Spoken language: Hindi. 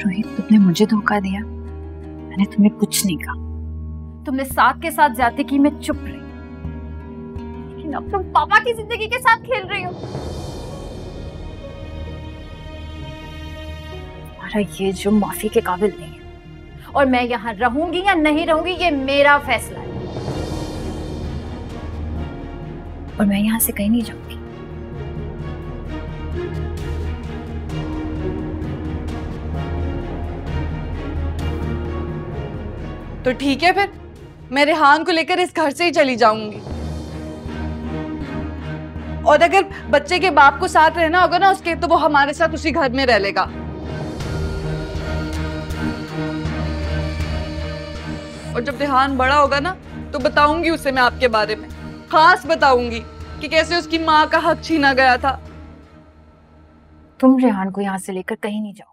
रोहित, तुमने मुझे धोखा दिया, मैंने तुम्हें कुछ नहीं कहा। तुमने साथ के साथ जाते की, मैं चुप रही, लेकिन अब तुम पापा की जिंदगी के साथ खेल रही हो। तुम्हारा ये जो माफी के काबिल नहीं है। और मैं यहाँ रहूंगी या नहीं रहूंगी ये मेरा फैसला है। और मैं यहाँ से कहीं नहीं जाऊंगी। तो ठीक है, फिर मैं रेहान को लेकर इस घर से ही चली जाऊंगी। और अगर बच्चे के बाप को साथ रहना होगा ना उसके, तो वो हमारे साथ उसी घर में रह लेगा। और जब रेहान बड़ा होगा ना, तो बताऊंगी उसे मैं आपके बारे में, खास बताऊंगी कि कैसे उसकी माँ का हक छीना गया था। तुम रेहान को यहाँ से लेकर कहीं नहीं जाओ।